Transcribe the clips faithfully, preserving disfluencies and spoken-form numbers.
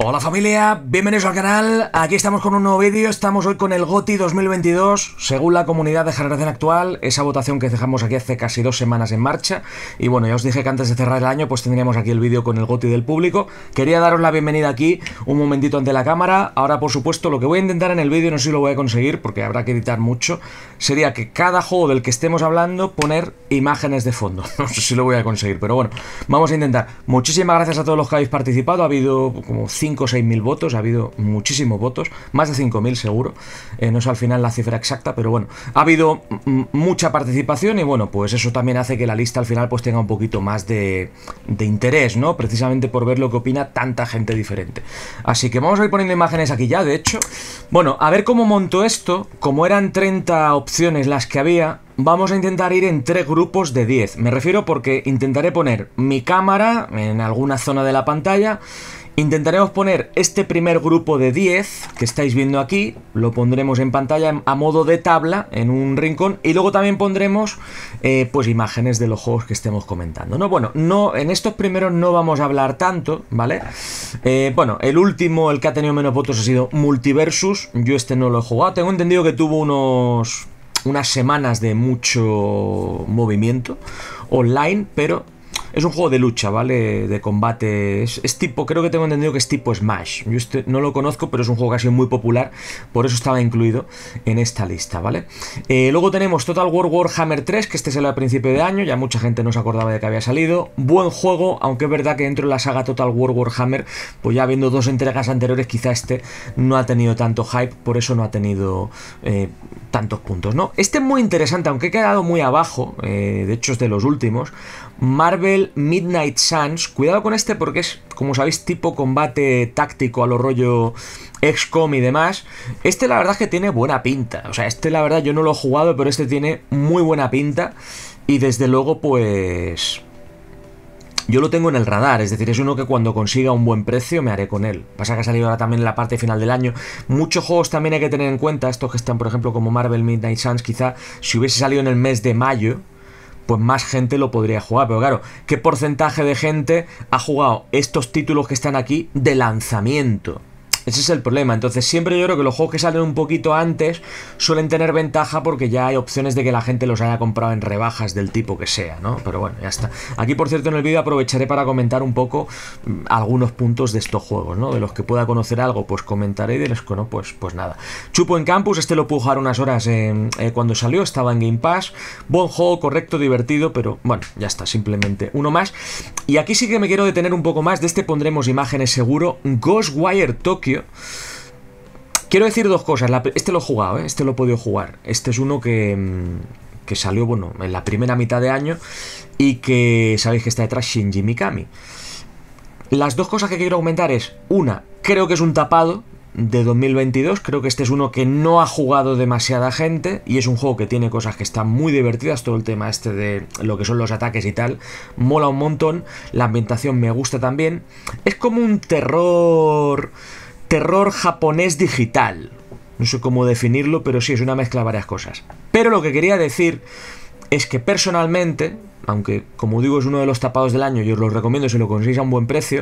Hola familia, bienvenidos al canal. Aquí estamos con un nuevo vídeo. Estamos hoy con el GOTY dos mil veintidós según la comunidad de generación actual, esa votación que dejamos aquí hace casi dos semanas en marcha. Y bueno, ya os dije que antes de cerrar el año pues tendríamos aquí el vídeo con el GOTY del público. Quería daros la bienvenida aquí un momentito ante la cámara. Ahora por supuesto lo que voy a intentar en el vídeo, no sé si lo voy a conseguir porque habrá que editar mucho, sería que cada juego del que estemos hablando poner imágenes de fondo. No sé si lo voy a conseguir, pero bueno, vamos a intentar. Muchísimas gracias a todos los que habéis participado. Ha habido como cinco o seis mil votos, ha habido muchísimos votos, más de cinco mil seguro, eh, no sé al final la cifra exacta, pero bueno, ha habido mucha participación y bueno, pues eso también hace que la lista al final pues tenga un poquito más de, de interés, ¿no? Precisamente por ver lo que opina tanta gente diferente. Así que vamos a ir poniendo imágenes aquí ya, de hecho. Bueno, a ver cómo monto esto. Como eran treinta opciones las que había, vamos a intentar ir en tres grupos de diez. Me refiero porque intentaré poner mi cámara en alguna zona de la pantalla. Intentaremos poner este primer grupo de diez que estáis viendo aquí, lo pondremos en pantalla a modo de tabla en un rincón y luego también pondremos eh, pues imágenes de los juegos que estemos comentando, ¿no? Bueno, no, en estos primeros no vamos a hablar tanto, ¿vale? Eh, bueno, el último, el que ha tenido menos votos ha sido Multiversus. Yo este no lo he jugado, tengo entendido que tuvo unos... unas semanas de mucho movimiento online, pero es un juego de lucha, ¿vale? De combate, es, es tipo, creo que tengo entendido que es tipo Smash. Yo este no lo conozco, pero es un juego que ha sido muy popular, por eso estaba incluido en esta lista, ¿vale? Eh, luego tenemos Total War Warhammer tres, que este salió a principio de año, ya mucha gente no se acordaba de que había salido. Buen juego, aunque es verdad que dentro de la saga Total War Warhammer, pues ya habiendo dos entregas anteriores, quizá este no ha tenido tanto hype, por eso no ha tenido eh, tantos puntos, ¿no? Este es muy interesante, aunque he quedado muy abajo, eh, de hecho es de los últimos. Marvel Midnight Suns, cuidado con este porque es, como sabéis, tipo combate táctico a lo rollo X COM y demás. Este la verdad es que tiene buena pinta, o sea, este la verdad yo no lo he jugado, pero este tiene muy buena pinta y desde luego pues yo lo tengo en el radar, es decir, es uno que cuando consiga un buen precio me haré con él. Pasa que ha salido ahora también en la parte final del año. Muchos juegos también hay que tener en cuenta, estos que están por ejemplo como Marvel Midnight Suns, quizá si hubiese salido en el mes de mayo pues más gente lo podría jugar, pero claro, ¿qué porcentaje de gente ha jugado estos títulos que están aquí de lanzamiento? Ese es el problema. Entonces siempre yo creo que los juegos que salen un poquito antes suelen tener ventaja porque ya hay opciones de que la gente los haya comprado en rebajas del tipo que sea, ¿no? Pero bueno, ya está. Aquí, por cierto, en el vídeo aprovecharé para comentar un poco mmm, algunos puntos de estos juegos, ¿no? De los que pueda conocer algo, pues comentaré, y de los que no, pues, pues nada. Chupo en Campus, este lo pude jugar unas horas eh, eh, cuando salió, estaba en Game Pass. Buen juego, correcto, divertido, pero bueno, ya está, simplemente uno más. Y aquí sí que me quiero detener un poco más, de este pondremos imágenes seguro. Ghostwire Tokyo. Quiero decir dos cosas. Este lo he jugado, ¿eh? Este lo he podido jugar. Este es uno que, que salió, bueno, en la primera mitad de año y que sabéis que está detrás Shinji Mikami. Las dos cosas que quiero comentar es, una, creo que es un tapado de dos mil veintidós, creo que este es uno que no ha jugado demasiada gente y es un juego que tiene cosas que están muy divertidas, todo el tema este de lo que son los ataques y tal, mola un montón, la ambientación me gusta también, es como un terror... terror japonés digital. No sé cómo definirlo, pero sí, es una mezcla de varias cosas. Pero lo que quería decir es que personalmente, aunque como digo es uno de los tapados del año y os lo recomiendo si lo conseguís a un buen precio,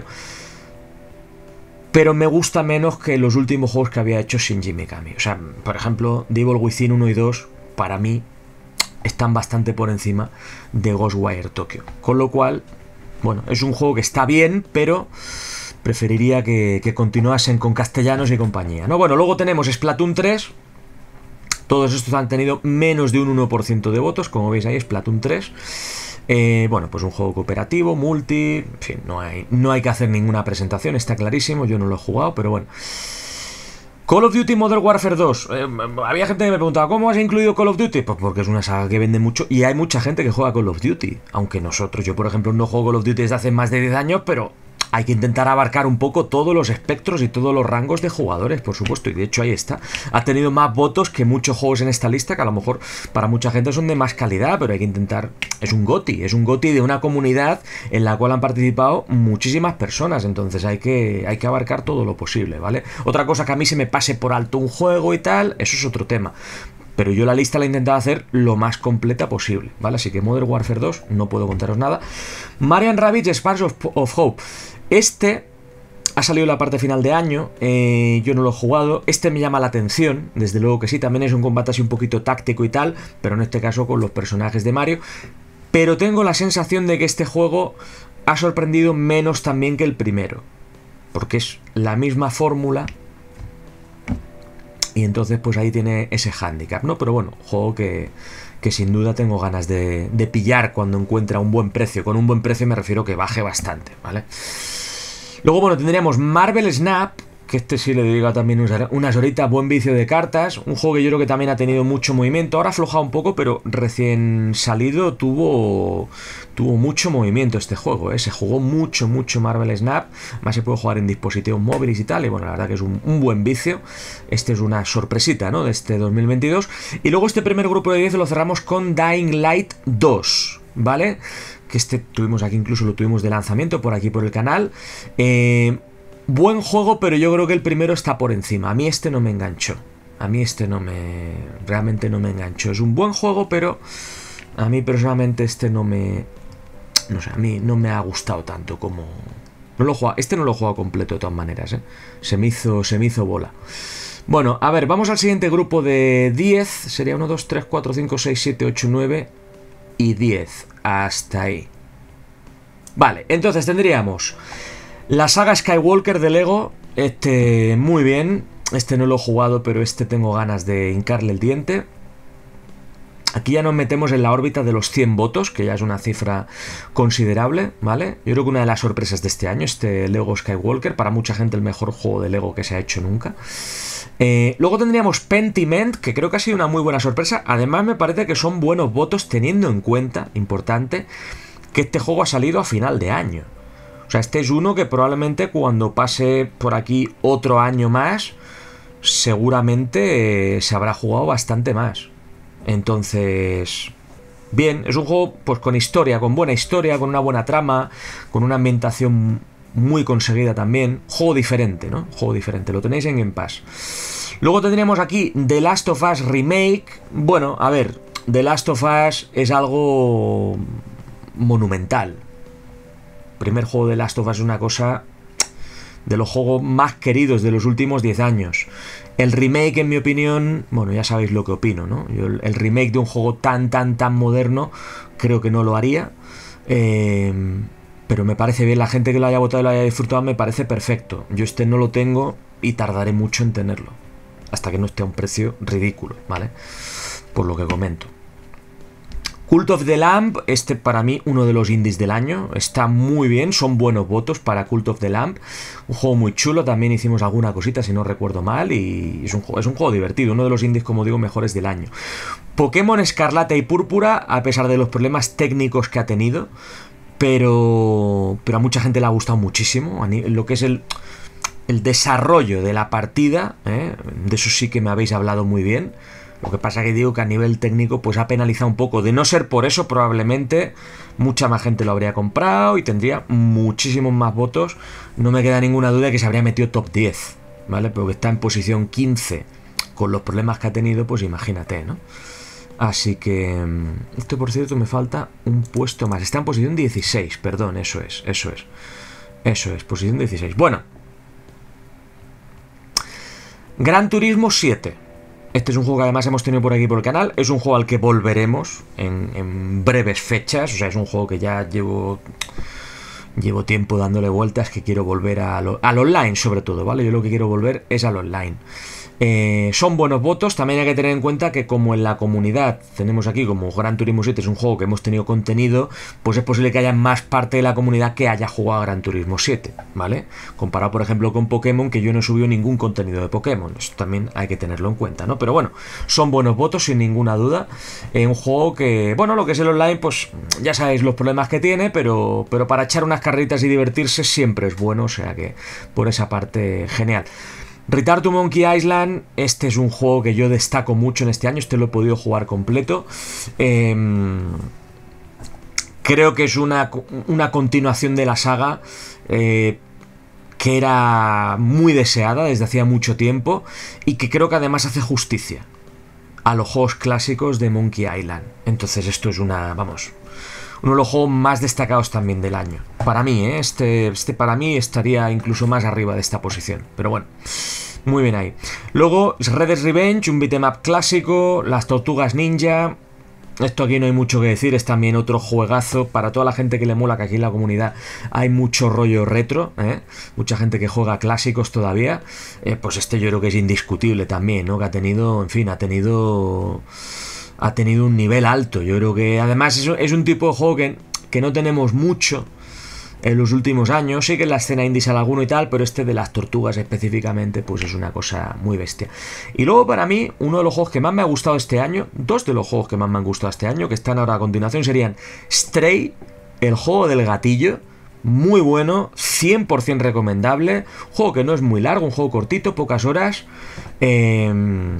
pero me gusta menos que los últimos juegos que había hecho Shinji Mikami. O sea, por ejemplo, The Evil Within uno y dos, para mí, están bastante por encima de Ghostwire Tokyo. Con lo cual, bueno, es un juego que está bien, pero preferiría que, que continuasen con castellanos y compañía, ¿no? Bueno, luego tenemos Splatoon tres. Todos estos han tenido menos de un uno por ciento de votos, como veis ahí, Splatoon tres. Eh, bueno, pues un juego cooperativo, multi, en fin, no hay, no hay que hacer ninguna presentación, está clarísimo, yo no lo he jugado, pero bueno. Call of Duty Modern Warfare dos. Eh, había gente que me preguntaba, ¿cómo has incluido Call of Duty? Pues porque es una saga que vende mucho y hay mucha gente que juega Call of Duty. Aunque nosotros, yo por ejemplo no juego Call of Duty desde hace más de diez años, pero hay que intentar abarcar un poco todos los espectros y todos los rangos de jugadores, por supuesto, y de hecho ahí está. Ha tenido más votos que muchos juegos en esta lista, que a lo mejor para mucha gente son de más calidad, pero hay que intentar... Es un GOTY, es un GOTY de una comunidad en la cual han participado muchísimas personas, entonces hay que, hay que abarcar todo lo posible, ¿vale? Otra cosa que a mí se me pase por alto un juego y tal, eso es otro tema. Pero yo la lista la he intentado hacer lo más completa posible, ¿vale? Así que Modern Warfare dos, no puedo contaros nada. Mario and Rabbids Sparks of, of Hope. Este Ha salido la parte final de año, eh, yo no lo he jugado. Este me llama la atención, desde luego que sí. También es un combate así un poquito táctico y tal, pero en este caso con los personajes de Mario. Pero tengo la sensación de que este juego ha sorprendido menos también que el primero, porque es la misma fórmula. Y entonces pues ahí tiene ese hándicap, ¿no? Pero bueno, juego que, que sin duda tengo ganas de, de pillar cuando encuentra un buen precio. Con un buen precio me refiero que baje bastante, ¿vale? Luego, bueno, tendríamos Marvel Snap, que este sí le dedico también unas horitas, buen vicio de cartas. Un juego que yo creo que también ha tenido mucho movimiento. Ahora ha aflojado un poco, pero recién salido tuvo, tuvo mucho movimiento este juego, ¿eh? Se jugó mucho, mucho Marvel Snap. Más se puede jugar en dispositivos móviles y tal. Y bueno, la verdad que es un, un buen vicio. Este es una sorpresita, ¿no? De este dos mil veintidós. Y luego este primer grupo de diez lo cerramos con Dying Light dos, ¿vale? Que este tuvimos aquí, incluso lo tuvimos de lanzamiento por aquí por el canal. Eh, buen juego, pero yo creo que el primero está por encima. A mí este no me enganchó. A mí este no me... Realmente no me enganchó. Es un buen juego, pero a mí personalmente este no me... No sé, a mí no me ha gustado tanto como... No lo he jugado, este no lo he jugado completo de todas maneras, ¿eh? Se me hizo, se me hizo bola. Bueno, a ver, vamos al siguiente grupo de diez. Sería uno, dos, tres, cuatro, cinco, seis, siete, ocho, nueve y diez. Hasta ahí. Vale, entonces tendríamos la saga Skywalker de Lego. Este, muy bien. Este no lo he jugado, pero este tengo ganas de hincarle el diente. Aquí ya nos metemos en la órbita de los cien votos, que ya es una cifra considerable, ¿vale? Yo creo que una de las sorpresas de este año, este Lego Skywalker, para mucha gente el mejor juego de Lego que se ha hecho nunca. Eh, luego tendríamos Pentiment, que creo que ha sido una muy buena sorpresa. Además me parece que son buenos votos, teniendo en cuenta, importante, que este juego ha salido a final de año. O sea, este es uno que probablemente cuando pase por aquí otro año más, seguramente eh, se habrá jugado bastante más. Entonces, bien, es un juego pues con historia, con buena historia, con una buena trama, con una ambientación muy conseguida también. Juego diferente, ¿no? Juego diferente, lo tenéis en Game Pass. Luego tendríamos aquí The Last of Us Remake. Bueno, a ver, The Last of Us es algo monumental. Primer juego de Last of Us es una cosa de los juegos más queridos de los últimos diez años. El remake, en mi opinión, bueno, ya sabéis lo que opino, ¿no? Yo el, el remake de un juego tan, tan, tan moderno, creo que no lo haría. Eh, pero me parece bien, la gente que lo haya votado y lo haya disfrutado, me parece perfecto. Yo este no lo tengo y tardaré mucho en tenerlo. Hasta que no esté a un precio ridículo, ¿vale? Por lo que comento. Cult of the Lamb, este para mí uno de los indies del año, está muy bien, son buenos votos para Cult of the Lamb, un juego muy chulo, también hicimos alguna cosita si no recuerdo mal y es un juego, es un juego divertido, uno de los indies, como digo, mejores del año. Pokémon Escarlata y Púrpura, a pesar de los problemas técnicos que ha tenido, pero, pero a mucha gente le ha gustado muchísimo, lo que es el, el desarrollo de la partida, ¿eh? De eso sí que me habéis hablado muy bien. Lo que pasa que digo que a nivel técnico pues ha penalizado un poco. De no ser por eso, probablemente mucha más gente lo habría comprado y tendría muchísimos más votos. No me queda ninguna duda de que se habría metido top diez, ¿vale? Pero que está en posición quince con los problemas que ha tenido, pues imagínate, ¿no? Así que... Esto, por cierto, me falta un puesto más. Está en posición dieciséis, perdón, eso es, eso es. Eso es, posición dieciséis. Bueno. Gran Turismo siete. Este es un juego que además hemos tenido por aquí por el canal. Es un juego al que volveremos en, en breves fechas. O sea, es un juego que ya llevo llevo tiempo dándole vueltas, que quiero volver a lo, al online sobre todo, ¿vale? Yo lo que quiero volver es al online. Eh, son buenos votos. También hay que tener en cuenta que como en la comunidad tenemos aquí como Gran Turismo siete es un juego que hemos tenido contenido, pues es posible que haya más parte de la comunidad que haya jugado a Gran Turismo siete, ¿vale? Comparado por ejemplo con Pokémon, que yo no he subido ningún contenido de Pokémon. Esto también hay que tenerlo en cuenta, ¿no? Pero bueno, son buenos votos sin ninguna duda. Eh, un juego que, bueno, lo que es el online, pues ya sabéis los problemas que tiene, pero, pero para echar unas carritas y divertirse siempre es bueno, o sea que por esa parte genial. Return to Monkey Island, este es un juego que yo destaco mucho en este año, este lo he podido jugar completo. Eh, creo que es una, una continuación de la saga eh, que era muy deseada desde hacía mucho tiempo y que creo que además hace justicia a los juegos clásicos de Monkey Island. Entonces esto es una, vamos, uno de los juegos más destacados también del año. Para mí, ¿eh? Este, este para mí estaría incluso más arriba de esta posición. Pero bueno, muy bien ahí. Luego, Red Dead Revenge, un beat'em up clásico, las Tortugas Ninja. Esto aquí no hay mucho que decir, es también otro juegazo para toda la gente que le mola, que aquí en la comunidad hay mucho rollo retro, ¿eh? Mucha gente que juega clásicos todavía, eh, pues este yo creo que es indiscutible también, ¿no? Que ha tenido, en fin, ha tenido ha tenido un nivel alto. Yo creo que además es, es un tipo de juego que, que no tenemos mucho en los últimos años. Sí que en la escena indie sale alguno y tal, pero este de las tortugas específicamente pues es una cosa muy bestia. Y luego para mí, uno de los juegos que más me ha gustado este año, dos de los juegos que más me han gustado este año, que están ahora a continuación, serían Stray, el juego del gatillo, muy bueno, cien por ciento recomendable, un juego que no es muy largo, un juego cortito, pocas horas. eh...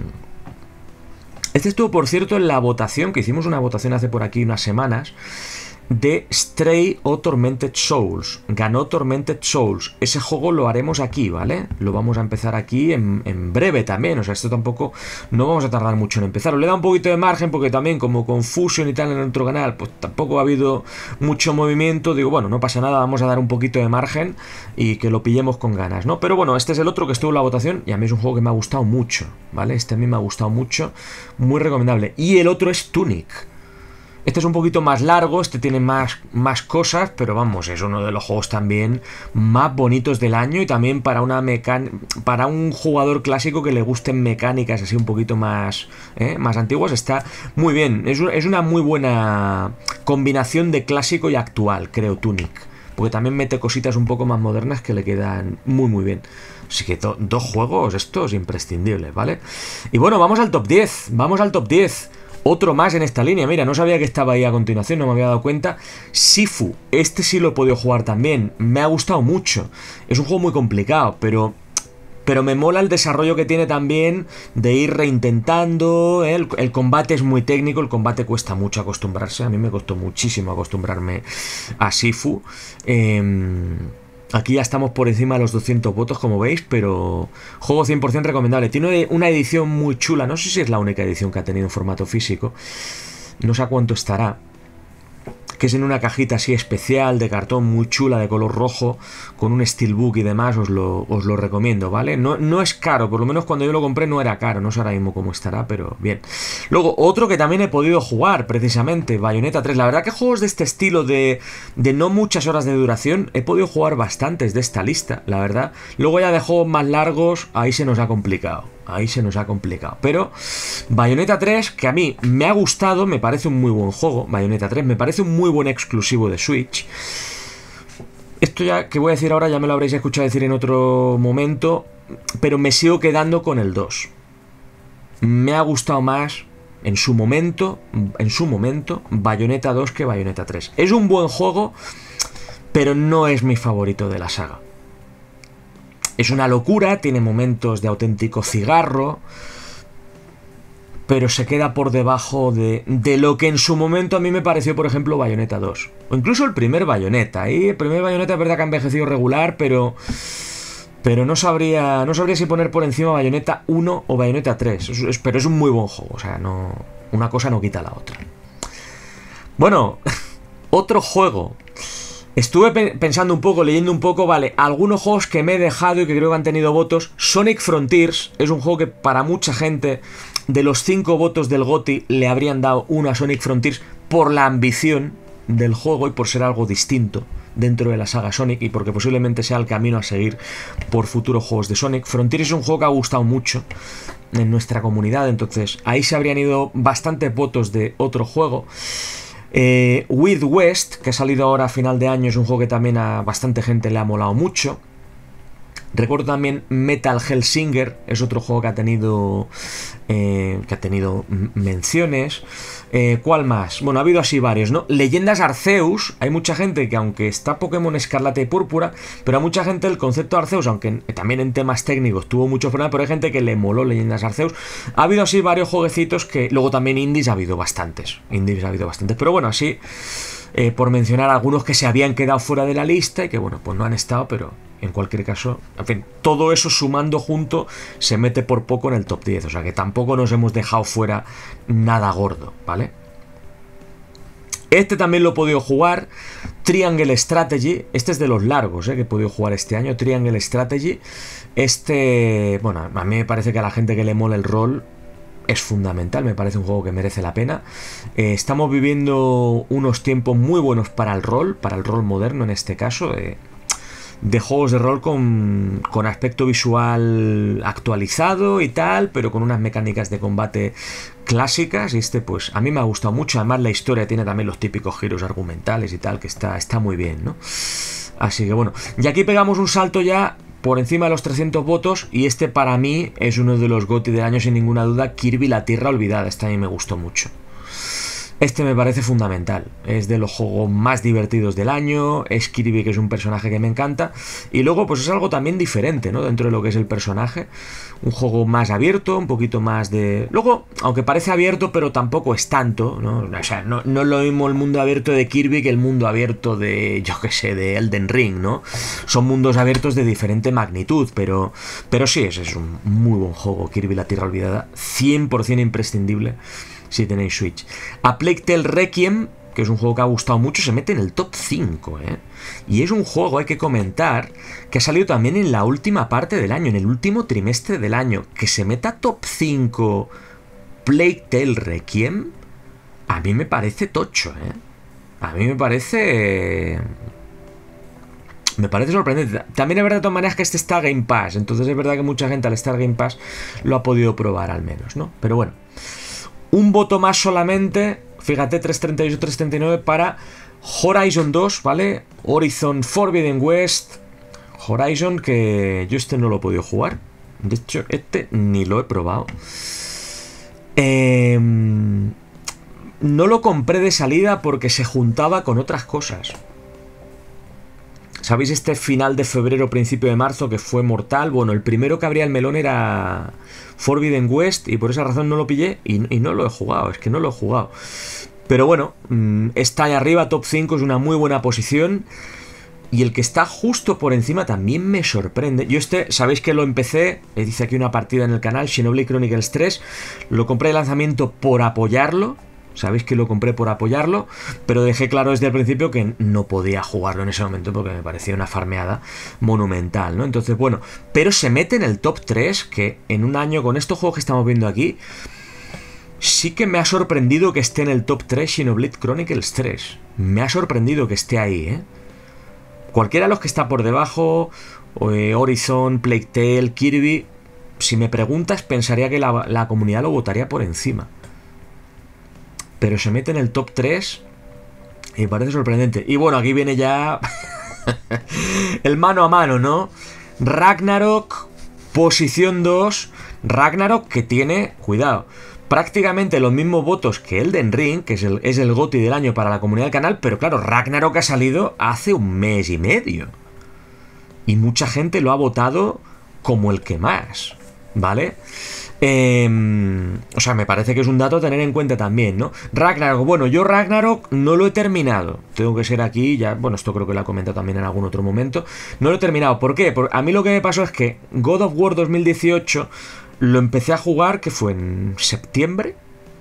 Este estuvo, por cierto, en la votación, que hicimos una votación hace por aquí unas semanas, de Stray o Tormented Souls. Ganó Tormented Souls. Ese juego lo haremos aquí, ¿vale? Lo vamos a empezar aquí en, en breve también. O sea, esto tampoco no vamos a tardar mucho en empezar. Le da un poquito de margen porque también como Confusion y tal en otro canal, pues tampoco ha habido mucho movimiento. Digo, bueno, no pasa nada, vamos a dar un poquito de margen y que lo pillemos con ganas, ¿no? Pero bueno, este es el otro que estuvo en la votación y a mí es un juego que me ha gustado mucho, ¿vale? Este a mí me ha gustado mucho, muy recomendable. Y el otro es Tunic. Este es un poquito más largo, este tiene más, más cosas, pero vamos, es uno de los juegos también más bonitos del año y también para una mecan para un jugador clásico que le gusten mecánicas así un poquito más, ¿eh? más antiguas, está muy bien. Es, es una muy buena combinación de clásico y actual, creo, Tunic, porque también mete cositas un poco más modernas que le quedan muy muy bien. Así que dos juegos estos imprescindibles, ¿vale? Y bueno, vamos al top diez, vamos al top diez. Otro más en esta línea, mira, no sabía que estaba ahí a continuación, no me había dado cuenta. Sifu, este sí lo he podido jugar también, me ha gustado mucho. Es un juego muy complicado, pero... Pero me mola el desarrollo que tiene también de ir reintentando, ¿eh? el, el combate es muy técnico, el combate cuesta mucho acostumbrarse, a mí me costó muchísimo acostumbrarme a Sifu. Eh... Aquí ya estamos por encima de los doscientos votos, como veis, pero juego cien por ciento recomendable. Tiene una edición muy chula, no sé si es la única edición que ha tenido en formato físico, no sé a cuánto estará, que es en una cajita así especial de cartón muy chula de color rojo con un steelbook y demás. Os lo, os lo recomiendo, ¿vale? No, no es caro, por lo menos cuando yo lo compré no era caro, no sé ahora mismo cómo estará, pero bien. Luego, otro que también he podido jugar, precisamente, Bayonetta tres. La verdad que juegos de este estilo de, de no muchas horas de duración, he podido jugar bastantes de esta lista, la verdad. Luego ya de juegos más largos, ahí se nos ha complicado. Ahí se nos ha complicado. Pero Bayonetta tres, que a mí me ha gustado, me parece un muy buen juego. Bayonetta tres me parece un muy buen exclusivo de Switch. Esto ya que voy a decir ahora ya me lo habréis escuchado decir en otro momento, pero me sigo quedando con el dos. Me ha gustado más en su momento, en su momento, Bayonetta dos que Bayonetta tres. Es un buen juego, pero no es mi favorito de la saga. Es una locura, tiene momentos de auténtico cigarro, pero se queda por debajo de, de lo que en su momento a mí me pareció, por ejemplo, Bayonetta dos. O incluso el primer Bayonetta. Y el primer Bayonetta es verdad que ha envejecido regular, pero... Pero no sabría, no sabría si poner por encima Bayonetta uno o Bayonetta tres. Es, es, pero es un muy buen juego, o sea, no, una cosa no quita la otra. Bueno, otro juego... Estuve pe pensando un poco, leyendo un poco, vale, algunos juegos que me he dejado y que creo que han tenido votos. Sonic Frontiers es un juego que para mucha gente, de los cinco votos del GOTY, le habrían dado uno a Sonic Frontiers por la ambición del juego y por ser algo distinto dentro de la saga Sonic y porque posiblemente sea el camino a seguir por futuros juegos de Sonic. Frontiers es un juego que ha gustado mucho en nuestra comunidad, entonces ahí se habrían ido bastantes votos de otro juego. Eh, With West, que ha salido ahora a final de año, es un juego que también a bastante gente le ha molado mucho. Recuerdo también Metal Hellsinger, es otro juego que ha tenido eh, que ha tenido menciones. Eh, ¿Cuál más? Bueno, ha habido así varios, ¿no? Leyendas Arceus, hay mucha gente que aunque está Pokémon Escarlata y Púrpura, pero a mucha gente el concepto de Arceus, aunque en, también en temas técnicos tuvo muchos problemas, pero hay gente que le moló Leyendas Arceus. Ha habido así varios jueguecitos que... Luego también indies ha habido bastantes, indies ha habido bastantes, pero bueno, así... Eh, por mencionar algunos que se habían quedado fuera de la lista y que bueno, pues no han estado, pero en cualquier caso, en fin, todo eso sumando junto se mete por poco en el top diez, o sea que tampoco nos hemos dejado fuera nada gordo, ¿vale? Este también lo he podido jugar. Triangle Strategy. Este es de los largos, ¿eh? Que he podido jugar este año. Triangle Strategy. Este... Bueno, a mí me parece que a la gente que le mola el rol es fundamental. Me parece un juego que merece la pena. Eh, estamos viviendo unos tiempos muy buenos para el rol. Para el rol moderno en este caso. Eh, de juegos de rol con, con aspecto visual actualizado y tal, pero con unas mecánicas de combate clásicas. Y este pues a mí me ha gustado mucho. Además la historia tiene también los típicos giros argumentales y tal, que está, está muy bien, ¿no? Así que bueno, y aquí pegamos un salto ya por encima de los trescientos votos, y este para mí es uno de los GOTY del año sin ninguna duda. Kirby la Tierra Olvidada. Este a mí me gustó mucho. Este me parece fundamental, es de los juegos más divertidos del año, es Kirby, que es un personaje que me encanta, y luego pues es algo también diferente, ¿no? Dentro de lo que es el personaje, un juego más abierto, un poquito más de... Luego, aunque parece abierto, pero tampoco es tanto, ¿no? O sea, no, no es lo mismo el mundo abierto de Kirby que el mundo abierto de, yo qué sé, de Elden Ring, ¿no? Son mundos abiertos de diferente magnitud, pero, pero sí, ese es un muy buen juego, Kirby la Tierra Olvidada, cien por cien imprescindible si tenéis Switch. A Plague Tale Requiem, que es un juego que ha gustado mucho, se mete en el top cinco, ¿eh? Y es un juego, hay que comentar, que ha salido también en la última parte del año, en el último trimestre del año. Que se meta top cinco Plague Tale Requiem, a mí me parece tocho, ¿eh? A mí me parece... Me parece sorprendente. También es verdad de todas maneras que este está Game Pass, entonces es verdad que mucha gente al estar Game Pass lo ha podido probar al menos, ¿no? Pero bueno, un voto más solamente, fíjate, trescientos treinta y ocho, trescientos treinta y nueve para Horizon dos, ¿vale? Horizon Forbidden West. Horizon, que yo este no lo he podido jugar. De hecho, este ni lo he probado. Eh, no lo compré de salida porque se juntaba con otras cosas. ¿Sabéis este final de febrero, principio de marzo, que fue mortal? Bueno, el primero que abría el melón era Forbidden West, y por esa razón no lo pillé y, y no lo he jugado, es que no lo he jugado. Pero bueno, está ahí arriba, top cinco, es una muy buena posición. Y el que está justo por encima también me sorprende. Yo este, sabéis que lo empecé, hice aquí una partida en el canal, Xenoblade Chronicles tres, lo compré de lanzamiento por apoyarlo. Sabéis que lo compré por apoyarlo, pero dejé claro desde el principio que no podía jugarlo en ese momento porque me parecía una farmeada monumental, ¿no? Entonces, bueno, pero se mete en el top tres, que en un año con estos juegos que estamos viendo aquí, sí que me ha sorprendido que esté en el top tres Xenoblade Chronicles tres. Me ha sorprendido que esté ahí, ¿eh? Cualquiera de los que está por debajo, eh, Horizon, Plague Tale, Kirby, si me preguntas, pensaría que la, la comunidad lo votaría por encima. Pero se mete en el top tres y me parece sorprendente. Y bueno, aquí viene ya el mano a mano, ¿no? Ragnarok, posición dos. Ragnarok, que tiene, cuidado, prácticamente los mismos votos que Elden Ring, que es el, es el GOTY del año para la comunidad del canal. Pero claro, Ragnarok ha salido hace un mes y medio. Y mucha gente lo ha votado como el que más, ¿vale? Eh, o sea, me parece que es un dato a tener en cuenta también, ¿no? Ragnarok, bueno, yo Ragnarok no lo he terminado. Tengo que ser aquí, ya, bueno, esto creo que lo he comentado también en algún otro momento. No lo he terminado, ¿por qué? Porque a mí lo que me pasó es que God of War dos mil dieciocho lo empecé a jugar, que fue en septiembre,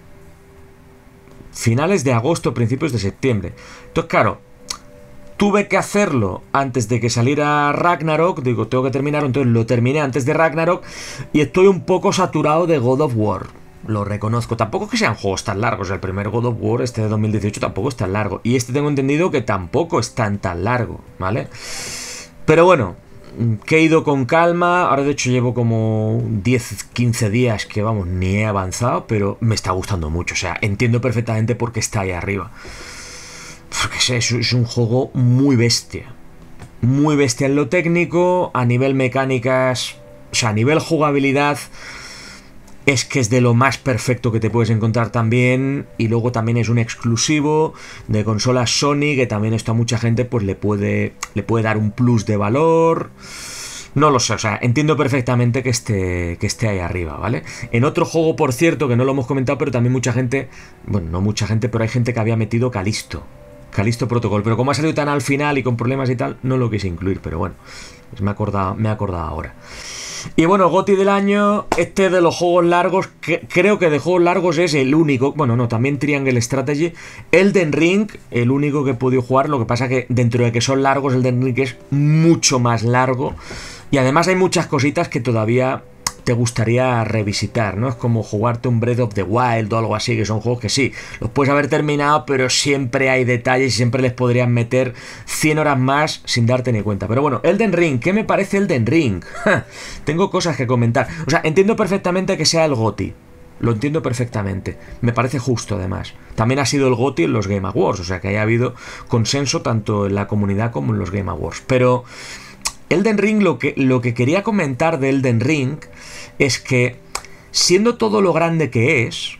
finales de agosto, principios de septiembre. Entonces, claro, tuve que hacerlo antes de que saliera Ragnarok. Digo, tengo que terminarlo, entonces lo terminé antes de Ragnarok. Y estoy un poco saturado de God of War, lo reconozco. Tampoco es que sean juegos tan largos. El primer God of War, este de dos mil dieciocho, tampoco es tan largo. Y este tengo entendido que tampoco es tan tan largo, ¿vale? Pero bueno, que he ido con calma. Ahora de hecho llevo como diez, quince días que, vamos, ni he avanzado, pero me está gustando mucho. O sea, entiendo perfectamente por qué está ahí arriba. Porque es un juego muy bestia. Muy bestia en lo técnico, a nivel mecánicas, o sea, a nivel jugabilidad, es que es de lo más perfecto que te puedes encontrar también. Y luego también es un exclusivo de consolas Sony, que también esto a mucha gente pues le puede, le puede dar un plus de valor. No lo sé, o sea, entiendo perfectamente que esté, que esté ahí arriba, ¿vale? En otro juego, por cierto, que no lo hemos comentado, pero también mucha gente, bueno, no mucha gente, pero hay gente que había metido Callisto. Callisto Protocol, pero como ha salido tan al final y con problemas y tal, no lo quise incluir, pero bueno, pues me he acordado, me he acordado ahora. Y bueno, GOTY del año, este de los juegos largos, que, creo que de juegos largos es el único, bueno, no, también Triangle Strategy, Elden Ring, el único que he podido jugar, lo que pasa que dentro de que son largos, Elden Ring es mucho más largo, y además hay muchas cositas que todavía te gustaría revisitar, ¿no? Es como jugarte un Breath of the Wild o algo así, que son juegos que sí, los puedes haber terminado, pero siempre hay detalles y siempre les podrías meter cien horas más sin darte ni cuenta. Pero bueno, Elden Ring, ¿qué me parece Elden Ring? Tengo cosas que comentar. O sea, entiendo perfectamente que sea el GOTY. Lo entiendo perfectamente. Me parece justo, además. También ha sido el GOTY en los Game Awards, o sea que haya habido consenso tanto en la comunidad como en los Game Awards. Pero Elden Ring, lo que, lo que quería comentar de Elden Ring es que, siendo todo lo grande que es,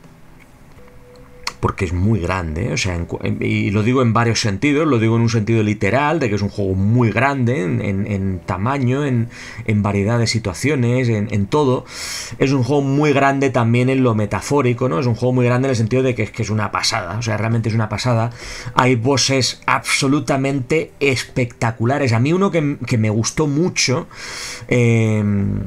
porque es muy grande, o sea, en, en, y lo digo en varios sentidos, lo digo en un sentido literal, de que es un juego muy grande en, en, en tamaño, en, en variedad de situaciones, en, en todo. Es un juego muy grande también en lo metafórico, ¿no? Es un juego muy grande en el sentido de que es, que es una pasada, o sea, realmente es una pasada. Hay bosses absolutamente espectaculares. A mí uno que, que me gustó mucho... Eh,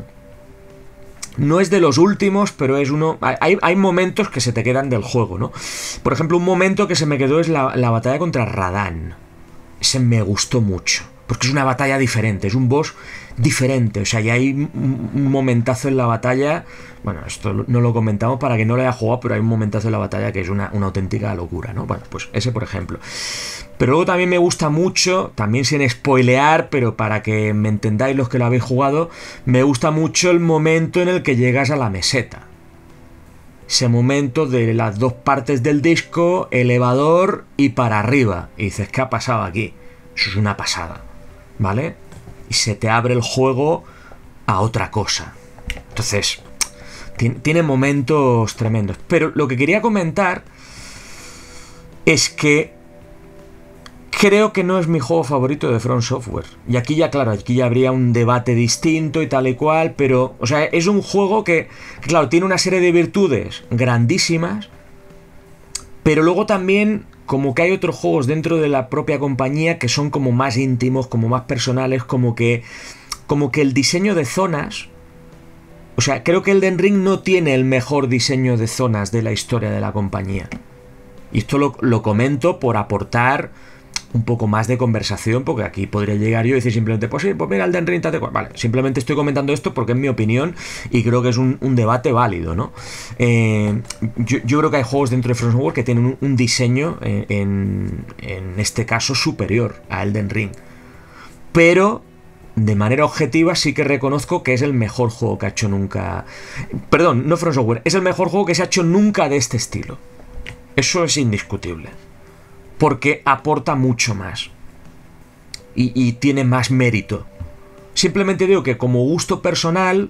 no es de los últimos, pero es uno... Hay, hay momentos que se te quedan del juego, ¿no? Por ejemplo, un momento que se me quedó es la, la batalla contra Radahn. Ese me gustó mucho, porque es una batalla diferente, es un boss diferente. O sea, ya hay un, un momentazo en la batalla... Bueno, esto no lo comentamos para que no lo haya jugado, pero hay un momentazo en la batalla que es una, una auténtica locura, ¿no? Bueno, pues ese por ejemplo. Pero luego también me gusta mucho, también sin spoilear, pero para que me entendáis los que lo habéis jugado, me gusta mucho el momento en el que llegas a la meseta. Ese momento de las dos partes del disco, elevador y para arriba. Y dices, ¿qué ha pasado aquí? Eso es una pasada, ¿vale? Y se te abre el juego a otra cosa. Entonces, tiene momentos tremendos. Pero lo que quería comentar es que creo que no es mi juego favorito de From Software. Y aquí ya, claro, aquí ya habría un debate distinto y tal y cual, pero, o sea, es un juego que, que claro, tiene una serie de virtudes grandísimas, pero luego también como que hay otros juegos dentro de la propia compañía que son como más íntimos, como más personales, como que, como que el diseño de zonas... O sea, creo que Elden Ring no tiene el mejor diseño de zonas de la historia de la compañía. Y esto lo, lo comento por aportar un poco más de conversación, porque aquí podría llegar yo y decir simplemente, pues sí, pues mira, Elden Ring, tate, vale, simplemente estoy comentando esto porque es mi opinión y creo que es un, un debate válido, ¿no? Eh, yo, yo creo que hay juegos dentro de From Software que tienen un, un diseño, eh, en, en este caso, superior a Elden Ring. Pero... de manera objetiva sí que reconozco que es el mejor juego que ha hecho nunca... Perdón, no From Software, es el mejor juego que se ha hecho nunca de este estilo. Eso es indiscutible. Porque aporta mucho más. Y, y tiene más mérito. Simplemente digo que como gusto personal,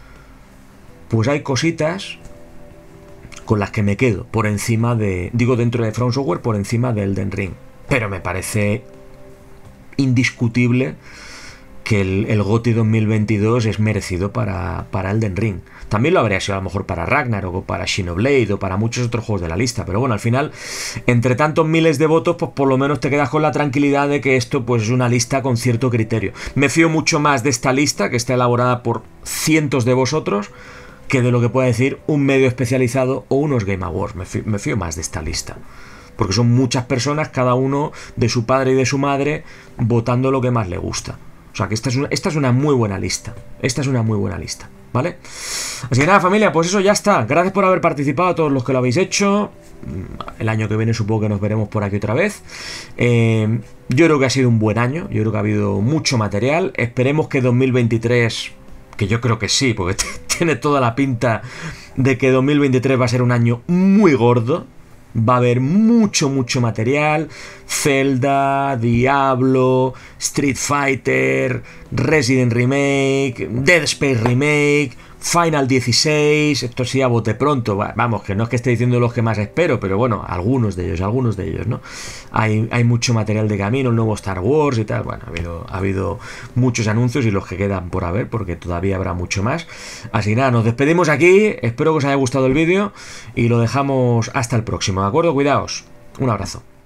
pues hay cositas con las que me quedo por encima de... Digo, dentro de From Software, por encima de Elden Ring. Pero me parece indiscutible que el, el GOTY dos mil veintidós es merecido para, para Elden Ring. También lo habría sido a lo mejor para Ragnarok o para Xenoblade o para muchos otros juegos de la lista, pero bueno, al final, entre tantos miles de votos, pues por lo menos te quedas con la tranquilidad de que esto pues es una lista con cierto criterio. Me fío mucho más de esta lista, que está elaborada por cientos de vosotros, que de lo que pueda decir un medio especializado o unos Game Awards. Me fío, me fío más de esta lista. Porque son muchas personas, cada uno de su padre y de su madre, votando lo que más le gusta. O sea que esta es, una, esta es una muy buena lista. Esta es una muy buena lista, ¿vale? Así que nada, familia, pues eso ya está. Gracias por haber participado a todos los que lo habéis hecho. El año que viene supongo que nos veremos por aquí otra vez. Eh, yo creo que ha sido un buen año. Yo creo que ha habido mucho material. Esperemos que dos mil veintitrés... Que yo creo que sí, porque tiene toda la pinta de que dos mil veintitrés va a ser un año muy gordo. Va a haber mucho, mucho material. Zelda, Diablo, Street Fighter, Resident Remake, Dead Space Remake, Final dieciséis. Esto sí a bote pronto. Vamos, que no es que esté diciendo los que más espero, pero bueno, algunos de ellos, algunos de ellos, ¿no? Hay, hay mucho material de camino, el nuevo Star Wars y tal. Bueno, ha habido, ha habido muchos anuncios y los que quedan por haber, porque todavía habrá mucho más. Así que nada, nos despedimos aquí. Espero que os haya gustado el vídeo y lo dejamos hasta el próximo, ¿de acuerdo? Cuidaos. Un abrazo.